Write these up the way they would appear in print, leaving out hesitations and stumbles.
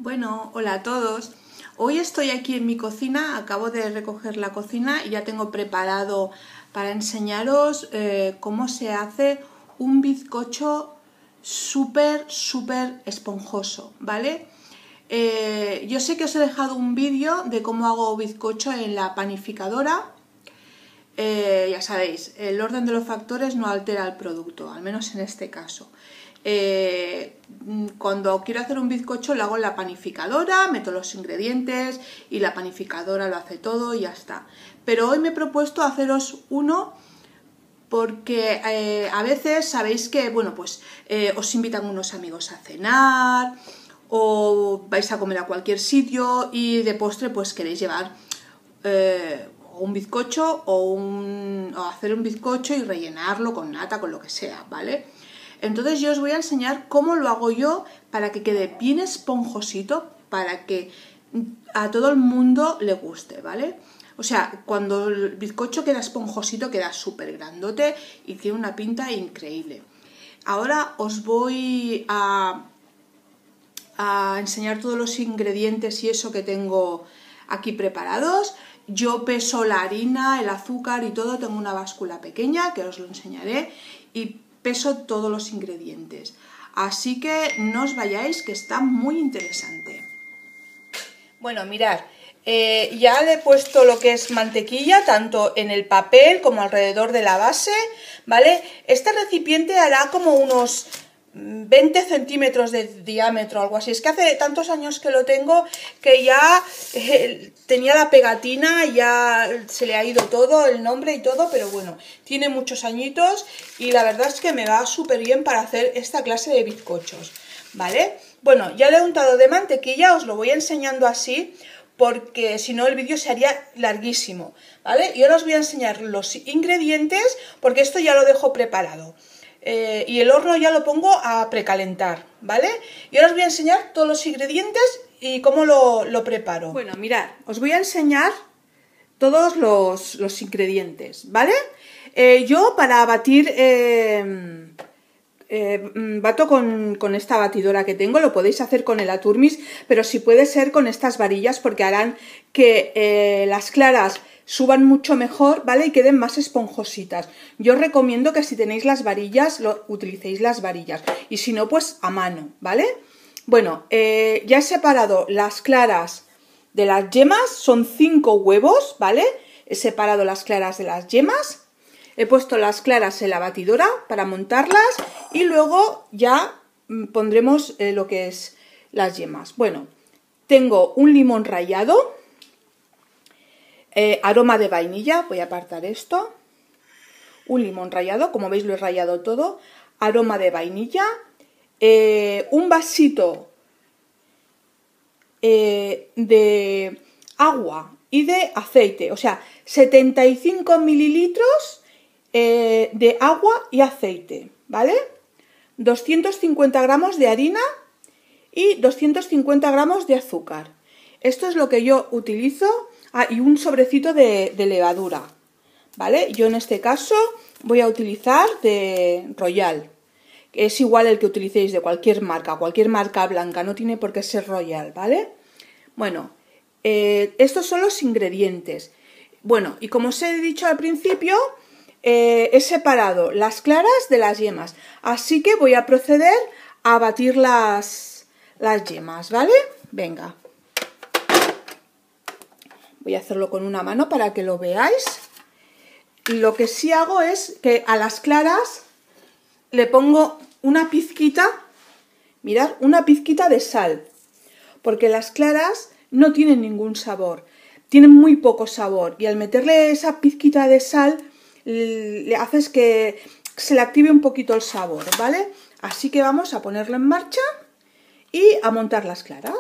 Bueno, hola a todos. Hoy estoy aquí en mi cocina, acabo de recoger la cocina y ya tengo preparado para enseñaros cómo se hace un bizcocho súper esponjoso, ¿vale? Yo sé que os he dejado un vídeo de cómo hago bizcocho en la panificadora. Ya sabéis, el orden de los factores no altera el producto, al menos en este caso. Cuando quiero hacer un bizcocho lo hago en la panificadora, meto los ingredientes y la panificadora lo hace todo y ya está. Pero hoy me he propuesto haceros uno porque a veces sabéis que, bueno, pues os invitan unos amigos a cenar o vais a comer a cualquier sitio y de postre pues queréis llevar un bizcocho o hacer un bizcocho y rellenarlo con nata, con lo que sea, ¿vale? Entonces yo os voy a enseñar cómo lo hago yo para que quede bien esponjosito, para que a todo el mundo le guste, ¿vale? O sea, cuando el bizcocho queda esponjosito, queda súper grandote y tiene una pinta increíble. Ahora os voy a enseñar todos los ingredientes y eso que tengo aquí preparados. Yo peso la harina, el azúcar y todo, tengo una báscula pequeña que os lo enseñaré y peso todos los ingredientes. Así que no os vayáis, que está muy interesante. Bueno, mirad, ya le he puesto lo que es mantequilla, tanto en el papel como alrededor de la base, ¿vale? Este recipiente hará como unos 20 centímetros de diámetro, algo así. Es que hace tantos años que lo tengo que ya tenía la pegatina, ya se le ha ido todo, el nombre y todo, pero bueno, tiene muchos añitos y la verdad es que me va súper bien para hacer esta clase de bizcochos, ¿vale? Bueno, ya le he untado de mantequilla, os lo voy enseñando así porque si no el vídeo se haría larguísimo, ¿vale? Y ahora os voy a enseñar los ingredientes porque esto ya lo dejo preparado. Y el horno ya lo pongo a precalentar, ¿vale? Y ahora os voy a enseñar todos los ingredientes y cómo lo preparo. Bueno, mirad, os voy a enseñar todos los ingredientes, ¿vale? Yo para batir, bato con esta batidora que tengo, lo podéis hacer con el Aturmis, pero si puede ser con estas varillas porque harán que las claras suban mucho mejor, ¿vale? Y queden más esponjositas. Yo os recomiendo que si tenéis las varillas, utilicéis las varillas. Y si no, pues a mano, ¿vale? Bueno, ya he separado las claras de las yemas. Son 5 huevos, ¿vale? He separado las claras de las yemas. He puesto las claras en la batidora para montarlas. Y luego ya pondremos lo que es las yemas. Bueno, tengo un limón rallado. Aroma de vainilla, voy a apartar esto, un limón rallado, como veis lo he rallado todo, aroma de vainilla, un vasito de agua y de aceite, o sea, 75 mililitros de agua y aceite, ¿vale? 250 gramos de harina y 250 gramos de azúcar. Esto es lo que yo utilizo. Y un sobrecito de levadura, ¿vale? Yo en este caso voy a utilizar de Royal. Es igual el que utilicéis de cualquier marca blanca, no tiene por qué ser Royal, ¿vale? Bueno, estos son los ingredientes. Bueno, y como os he dicho al principio, he separado las claras de las yemas, así que voy a proceder a batir las yemas, ¿vale? Venga. Voy a hacerlo con una mano para que lo veáis. Lo que sí hago es que a las claras le pongo una pizquita, mirad, una pizquita de sal. Porque las claras no tienen ningún sabor, tienen muy poco sabor. Y al meterle esa pizquita de sal, le haces que se le active un poquito el sabor, ¿vale? Así que vamos a ponerlo en marcha y a montar las claras.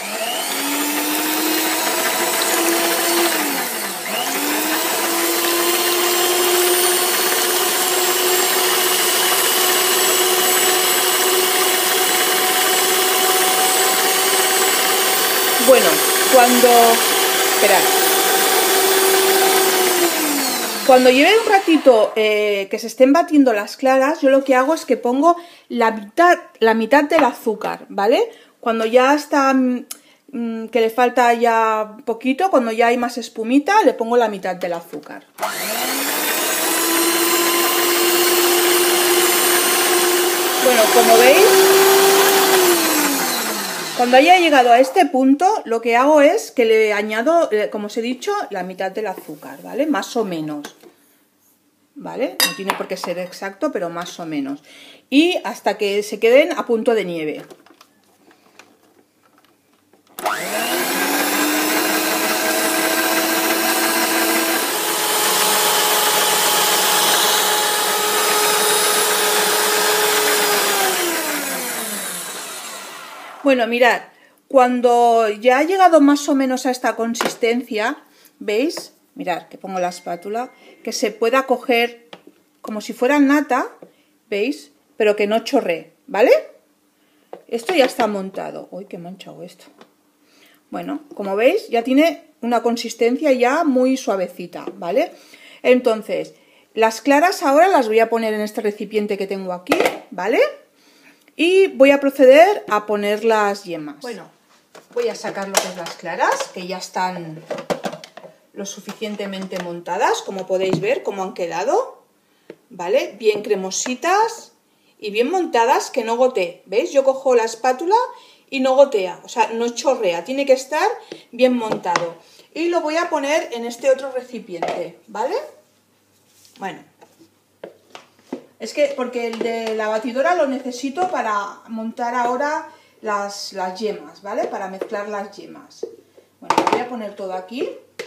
Bueno, cuando lleve un ratito que se estén batiendo las claras, yo lo que hago es que pongo la mitad del azúcar, ¿vale? Cuando ya está que le falta ya poquito, cuando ya hay más espumita, le pongo la mitad del azúcar. Bueno, como veis, cuando haya llegado a este punto, lo que hago es que le añado, como os he dicho, la mitad del azúcar, ¿vale? Más o menos, ¿vale? No tiene por qué ser exacto, pero más o menos. Y hasta que se queden a punto de nieve. Bueno, mirad, cuando ya ha llegado más o menos a esta consistencia, ¿veis? Mirad, que pongo la espátula, que se pueda coger como si fuera nata, ¿veis? Pero que no chorree, ¿vale? Esto ya está montado. Uy, qué manchado esto. Bueno, como veis, ya tiene una consistencia ya muy suavecita, ¿vale? Entonces, las claras ahora las voy a poner en este recipiente que tengo aquí, ¿vale? Y voy a proceder a poner las yemas. Bueno, voy a sacar lo que es las claras, que ya están lo suficientemente montadas, como podéis ver cómo han quedado, ¿vale? Bien cremositas y bien montadas, que no gotee, ¿veis? Yo cojo la espátula y no gotea, o sea, no chorrea, tiene que estar bien montado. Y lo voy a poner en este otro recipiente, ¿vale? Bueno. Es que, porque el de la batidora lo necesito para montar ahora las yemas, ¿vale? Para mezclar las yemas. Bueno, voy a poner todo aquí.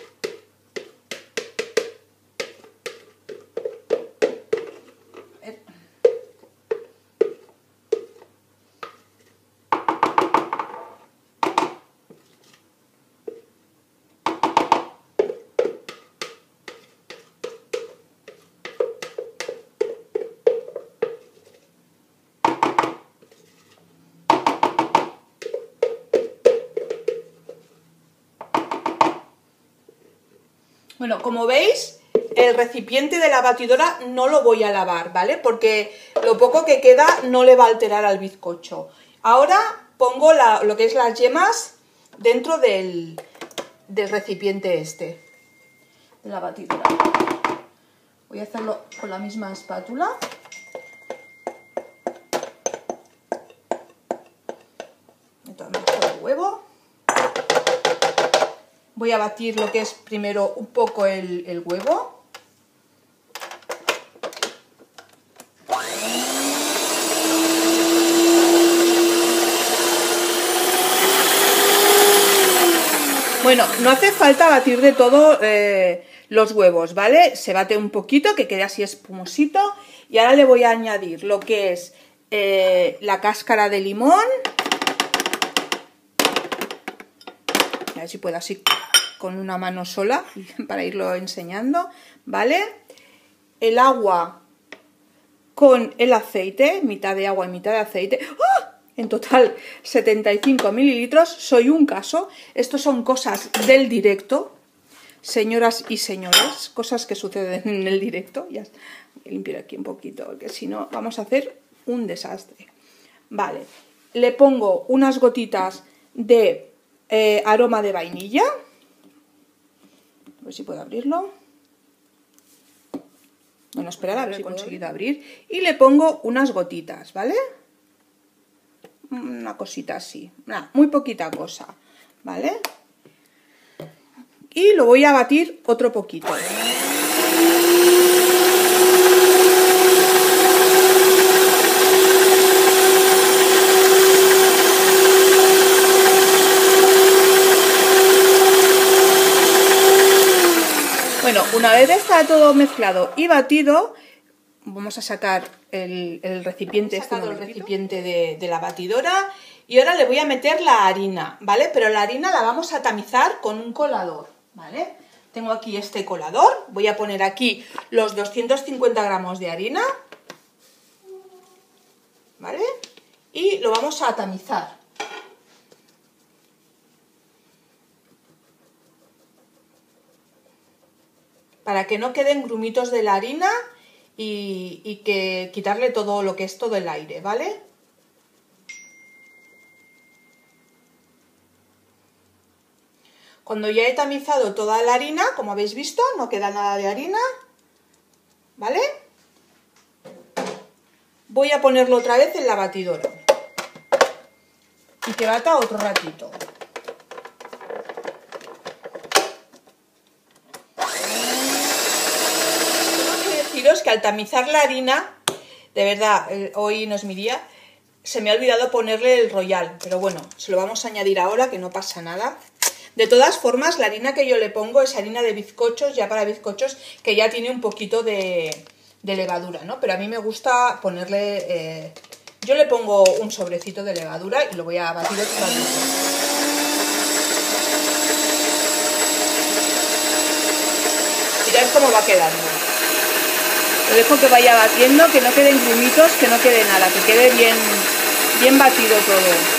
Bueno, como veis, el recipiente de la batidora no lo voy a lavar, ¿vale? Porque lo poco que queda no le va a alterar al bizcocho. Ahora pongo lo que es las yemas dentro del recipiente este, de la batidora. Voy a hacerlo con la misma espátula. Meto el huevo. Voy a batir lo que es primero un poco el huevo. Bueno, no hace falta batir de todo los huevos, ¿vale? Se bate un poquito, que quede así espumosito. Y ahora le voy a añadir lo que es la cáscara de limón. A ver si puedo así con una mano sola para irlo enseñando, ¿vale? El agua con el aceite, mitad de agua y mitad de aceite. ¡Oh! En total 75 mililitros, soy un caso. Estos son cosas del directo, señoras y señores, cosas que suceden en el directo. Ya voy a limpiar aquí un poquito, porque si no vamos a hacer un desastre. Vale, le pongo unas gotitas de aroma de vainilla. A ver si puedo abrirlo. Bueno, esperar a ver si he conseguido abrir. Y le pongo unas gotitas, ¿vale? Una cosita así. Nada, muy poquita cosa, ¿vale? Y lo voy a batir otro poquito. Bueno, una vez está todo mezclado y batido, vamos a sacar el recipiente, de la batidora, y ahora le voy a meter la harina, ¿vale? Pero la harina la vamos a tamizar con un colador, ¿vale? Tengo aquí este colador, voy a poner aquí los 250 gramos de harina, ¿vale? Y lo vamos a tamizar. Para que no queden grumitos de la harina y que quitarle todo lo que es todo el aire, ¿vale? Cuando ya he tamizado toda la harina, como habéis visto, no queda nada de harina, ¿vale? Voy a ponerlo otra vez en la batidora y que bata otro ratito. Tengo que deciros que al tamizar la harina, de verdad, hoy no es mi día, se me ha olvidado ponerle el royal, pero bueno, se lo vamos a añadir ahora, que no pasa nada. De todas formas, la harina que yo le pongo es harina de bizcochos, ya para bizcochos, que ya tiene un poquito de levadura, ¿no? Pero a mí me gusta ponerle... yo le pongo un sobrecito de levadura y lo voy a batir otro ratito. Mirad cómo va quedando. Lo dejo que vaya batiendo, que no queden grumitos, que no quede nada, que quede bien batido todo.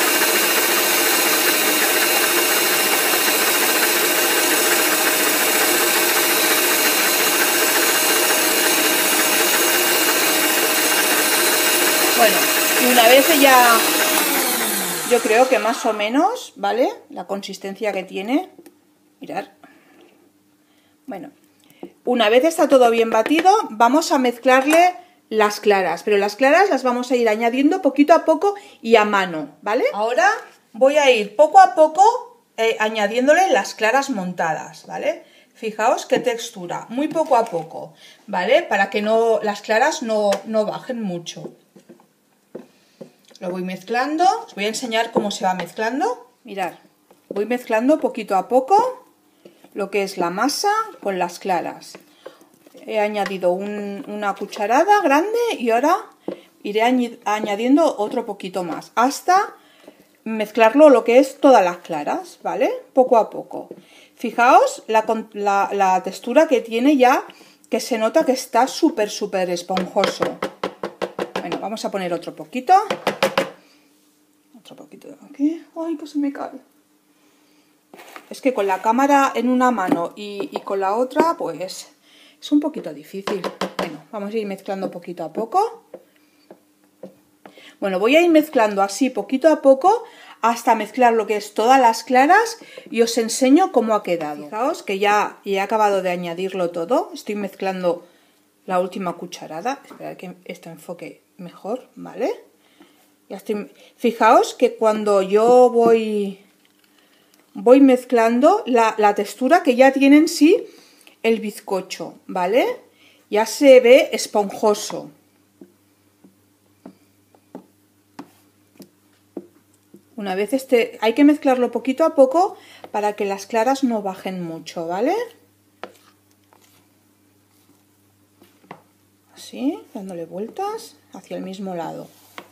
Bueno, y una vez ya, yo creo que más o menos, ¿vale? La consistencia que tiene, mirad. Bueno, una vez está todo bien batido, vamos a mezclarle las claras, pero las claras las vamos a ir añadiendo poquito a poco y a mano, ¿vale? Ahora voy a ir poco a poco añadiéndole las claras montadas, ¿vale? Fijaos qué textura, muy poco a poco, ¿vale? Para que no, las claras no bajen mucho. Lo voy mezclando, os voy a enseñar cómo se va mezclando. Mirad, voy mezclando poquito a poco lo que es la masa con las claras. He añadido una cucharada grande y ahora iré añadiendo otro poquito más hasta mezclarlo lo que es todas las claras, ¿vale? Poco a poco. Fijaos la textura que tiene ya, que se nota que está súper esponjoso. Bueno, vamos a poner otro poquito. Otro poquito de aquí. ¡Ay, que se me cae! Es que con la cámara en una mano y con la otra, pues es un poquito difícil. Bueno, vamos a ir mezclando poquito a poco. Bueno, voy a ir mezclando así poquito a poco hasta mezclar lo que es todas las claras y os enseño cómo ha quedado. Fijaos que ya he acabado de añadirlo todo. Estoy mezclando la última cucharada. Esperad que esto enfoque mejor, ¿vale? Ya estoy... Fijaos que cuando yo voy mezclando la textura que ya tiene en sí el bizcocho, ¿vale? Ya se ve esponjoso. Una vez hay que mezclarlo poquito a poco para que las claras no bajen mucho, ¿vale? Así, dándole vueltas hacia el mismo lado.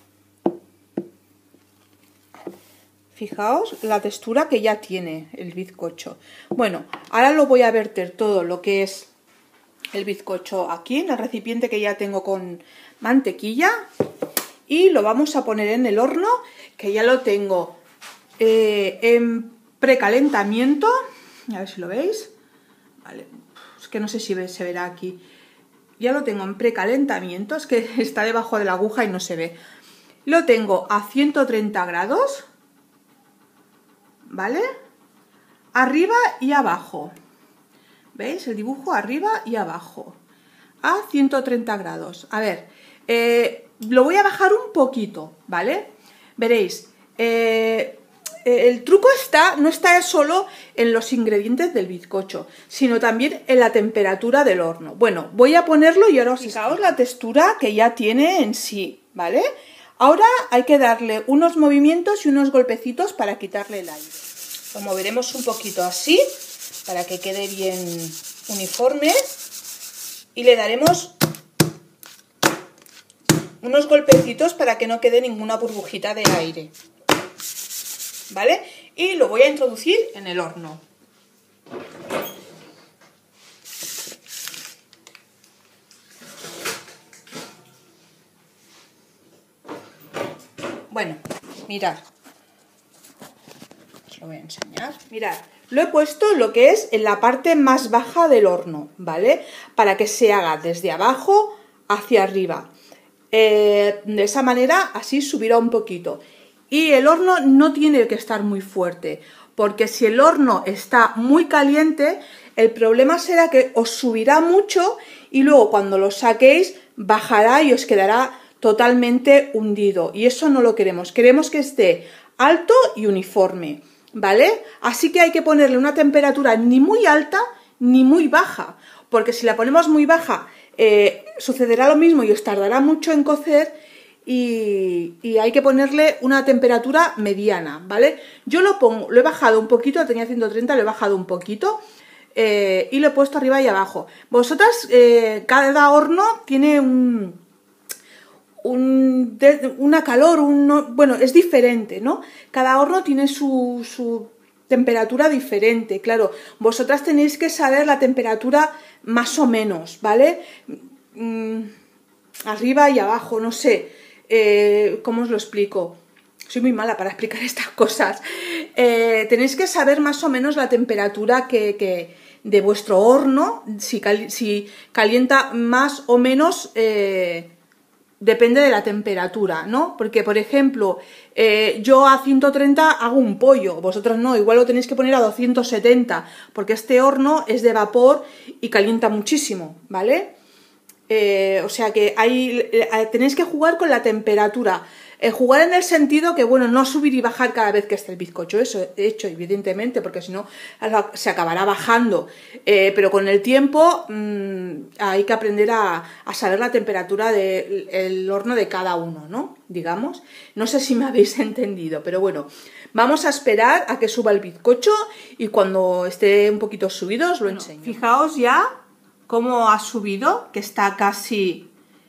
Fijaos la textura que ya tiene el bizcocho. Bueno, ahora lo voy a verter todo lo que es el bizcocho aquí en el recipiente que ya tengo con mantequilla y lo vamos a poner en el horno, que ya lo tengo en precalentamiento. A ver si lo veis. Vale, es que no sé si se verá aquí. Ya lo tengo en precalentamiento, es que está debajo de la aguja y no se ve. Lo tengo a 130 grados. ¿Vale? Arriba y abajo. ¿Veis? El dibujo arriba y abajo. A 130 grados. A ver, lo voy a bajar un poquito, ¿vale? Veréis, el truco no está solo en los ingredientes del bizcocho, sino también en la temperatura del horno. Bueno, voy a ponerlo y ahora os fijaos la textura que ya tiene en sí, ¿vale? Ahora hay que darle unos movimientos y unos golpecitos para quitarle el aire. Lo moveremos un poquito así, para que quede bien uniforme. Y le daremos unos golpecitos para que no quede ninguna burbujita de aire. ¿Vale? Y lo voy a introducir en el horno. Bueno, mirad. Os lo voy a enseñar. Mirad, lo he puesto lo que es en la parte más baja del horno, ¿vale? Para que se haga desde abajo hacia arriba. De esa manera, así subirá un poquito. Y el horno no tiene que estar muy fuerte, porque si el horno está muy caliente, el problema será que os subirá mucho y luego cuando lo saquéis bajará y os quedará totalmente hundido. Y eso no lo queremos, queremos que esté alto y uniforme, ¿vale? Así que hay que ponerle una temperatura ni muy alta ni muy baja, porque si la ponemos muy baja sucederá lo mismo y os tardará mucho en cocer. Y hay que ponerle una temperatura mediana, ¿vale? Yo lo he bajado un poquito, tenía 130, lo he bajado un poquito y lo he puesto arriba y abajo. Vosotras, cada horno tiene una calor, bueno, es diferente, ¿no? Cada horno tiene su temperatura diferente, claro. Vosotras tenéis que saber la temperatura más o menos, ¿vale? Arriba y abajo, no sé. ¿Cómo os lo explico? Soy muy mala para explicar estas cosas. Tenéis que saber más o menos la temperatura de vuestro horno, si calienta más o menos, depende de la temperatura, ¿no? Porque, por ejemplo, yo a 130 hago un pollo, vosotros no, igual lo tenéis que poner a 270, porque este horno es de vapor y calienta muchísimo, ¿vale? O sea que tenéis que jugar con la temperatura. Jugar en el sentido que, bueno, no subir y bajar cada vez que esté el bizcocho hecho, evidentemente, porque si no se acabará bajando. Pero con el tiempo hay que aprender a saber la temperatura del horno de cada uno, ¿no? Digamos. No sé si me habéis entendido, pero bueno. Vamos a esperar a que suba el bizcocho y cuando esté un poquito subido os lo enseño. Fijaos ya cómo ha subido, que está casi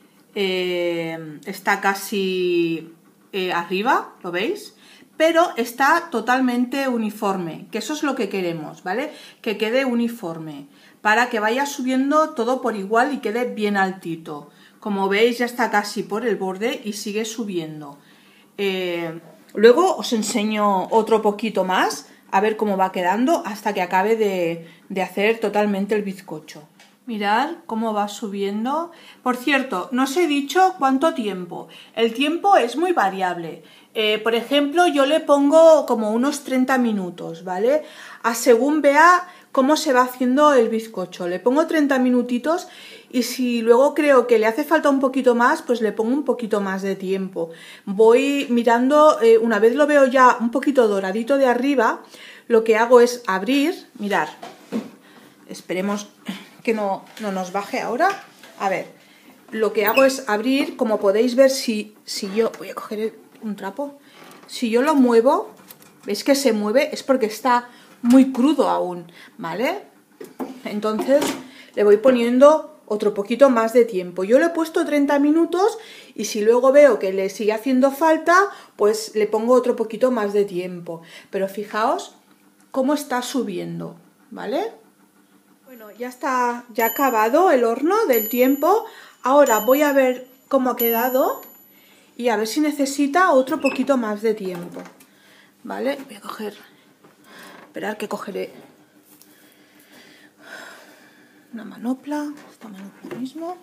arriba, ¿lo veis? Pero está totalmente uniforme, que eso es lo que queremos, ¿vale? Que quede uniforme, para que vaya subiendo todo por igual y quede bien altito. Como veis, ya está casi por el borde y sigue subiendo. Luego os enseño otro poquito más, a ver cómo va quedando, hasta que acabe de hacer totalmente el bizcocho. Mirad cómo va subiendo. Por cierto, no os he dicho cuánto tiempo. El tiempo es muy variable. Por ejemplo, yo le pongo como unos 30 minutos, ¿vale? Según vea cómo se va haciendo el bizcocho. Le pongo 30 minutitos y si luego creo que le hace falta un poquito más, pues le pongo un poquito más de tiempo. Voy mirando, una vez lo veo ya un poquito doradito de arriba, lo que hago es abrir, mirad, esperemos que no nos baje ahora. A ver, lo que hago es abrir, como podéis ver, si yo, voy a coger un trapo, si yo lo muevo, veis que se mueve, es porque está muy crudo aún, ¿vale? Entonces le voy poniendo otro poquito más de tiempo. Yo le he puesto 30 minutos y si luego veo que le sigue haciendo falta, pues le pongo otro poquito más de tiempo. Pero fijaos cómo está subiendo, ¿vale? Bueno, ya está, ya ha acabado el horno del tiempo. Ahora voy a ver cómo ha quedado y a ver si necesita otro poquito más de tiempo. ¿Vale? Voy a coger... Esperar que cogeré una manopla. Esta manopla mismo.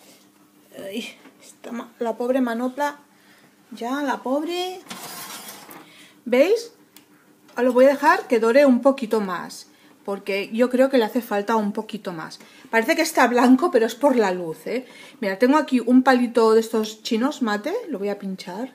La pobre manopla. Ya, la pobre... ¿Veis? Lo voy a dejar que dore un poquito más, porque yo creo que le hace falta un poquito más. Parece que está blanco, pero es por la luz, ¿eh? Mira, tengo aquí un palito de estos chinos mate, lo voy a pinchar.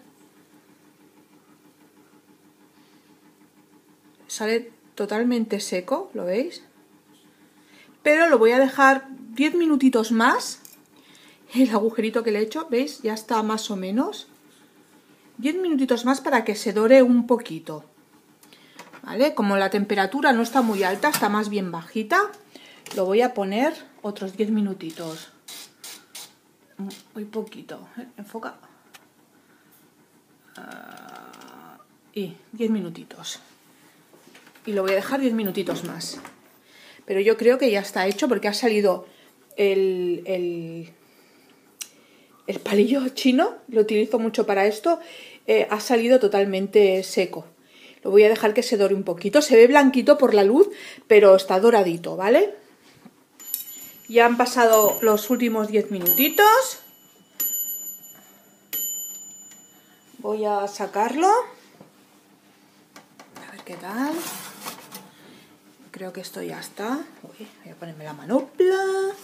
Sale totalmente seco, ¿lo veis? Pero lo voy a dejar 10 minutitos más. El agujerito que le he hecho, ¿veis? Ya está más o menos. 10 minutitos más para que se dore un poquito. ¿Vale? Como la temperatura no está muy alta, está más bien bajita, lo voy a poner otros 10 minutitos. Muy poquito. Enfoca. Y 10 minutitos. Y lo voy a dejar 10 minutitos más. Pero yo creo que ya está hecho porque ha salido el palillo chino, lo utilizo mucho para esto, ha salido totalmente seco. Lo voy a dejar que se dore un poquito. Se ve blanquito por la luz, pero está doradito, ¿vale? Ya han pasado los últimos 10 minutitos. Voy a sacarlo. A ver qué tal. creo que esto ya está. Uy, voy a ponerme la manopla.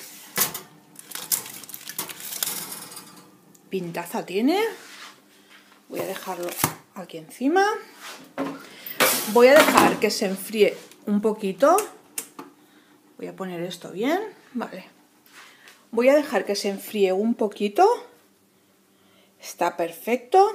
Pintaza tiene. Voy a dejarlo aquí encima. Voy a dejar que se enfríe un poquito. Voy a poner esto bien. Vale. Voy a dejar que se enfríe un poquito. Está perfecto.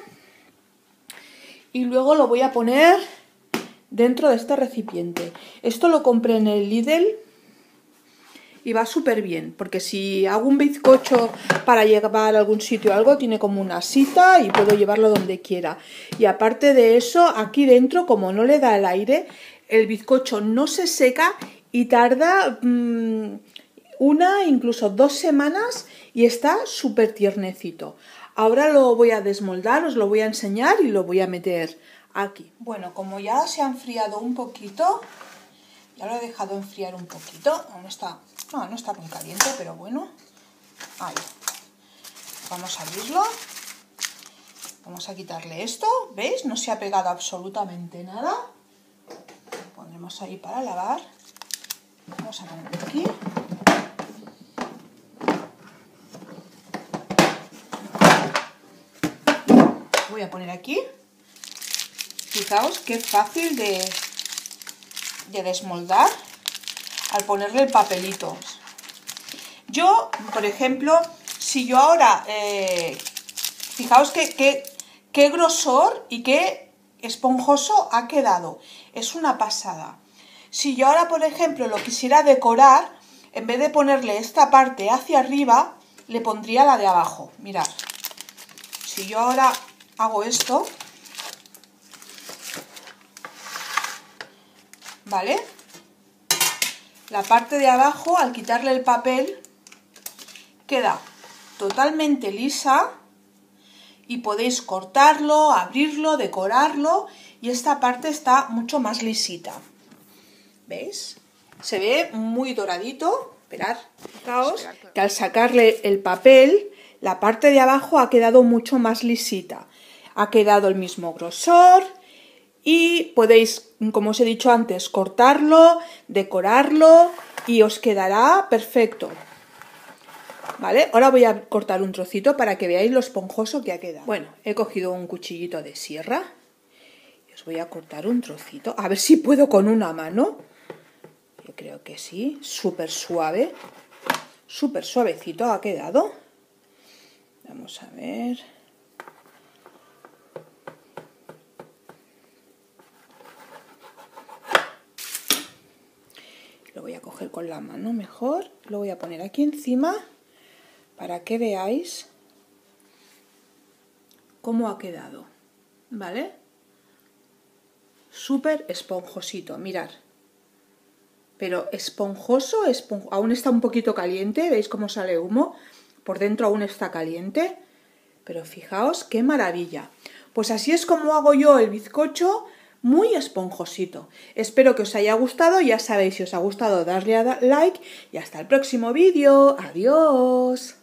Y luego lo voy a poner dentro de este recipiente. Esto lo compré en el Lidl y va súper bien, porque si hago un bizcocho para llevar a algún sitio o algo, tiene como una asita y puedo llevarlo donde quiera. Y aparte de eso, aquí dentro, como no le da el aire, el bizcocho no se seca y tarda una, incluso 2 semanas y está súper tiernecito. Ahora lo voy a desmoldar, os lo voy a enseñar y lo voy a meter aquí. Bueno, como ya se ha enfriado un poquito, ya lo he dejado enfriar un poquito, aún está, no está muy caliente, pero bueno, ahí. Vamos a abrirlo, vamos a quitarle esto, ¿veis? No se ha pegado absolutamente nada. Lo pondremos ahí para lavar. Vamos a ponerlo aquí. Voy a poner aquí. Fijaos qué fácil de desmoldar al ponerle el papelito. Yo, por ejemplo, si yo ahora, fijaos qué grosor y qué esponjoso ha quedado. Es una pasada. Si yo ahora, por ejemplo, lo quisiera decorar, en vez de ponerle esta parte hacia arriba, le pondría la de abajo. Mirad. Si yo ahora hago esto, ¿vale? La parte de abajo, al quitarle el papel, queda totalmente lisa y podéis cortarlo, abrirlo, decorarlo y esta parte está mucho más lisita. ¿Veis? Se ve muy doradito. Esperad, fijaos que al sacarle el papel, la parte de abajo ha quedado mucho más lisita. Ha quedado el mismo grosor y podéis, como os he dicho antes, cortarlo, decorarlo y os quedará perfecto. ¿Vale? Ahora voy a cortar un trocito para que veáis lo esponjoso que ha quedado. Bueno, he cogido un cuchillito de sierra y os voy a cortar un trocito. A ver si puedo con una mano. Yo creo que sí. Súper suave. Súper suavecito ha quedado. Vamos a ver. Lo voy a coger con la mano mejor. Lo voy a poner aquí encima para que veáis cómo ha quedado. ¿Vale? Súper esponjosito. Mirad. Pero esponjoso, aún está un poquito caliente. ¿Veis cómo sale humo? Por dentro aún está caliente. Pero fijaos qué maravilla. Pues así es como hago yo el bizcocho, muy esponjosito. Espero que os haya gustado. Ya sabéis, si os ha gustado, darle a like y hasta el próximo vídeo. Adiós.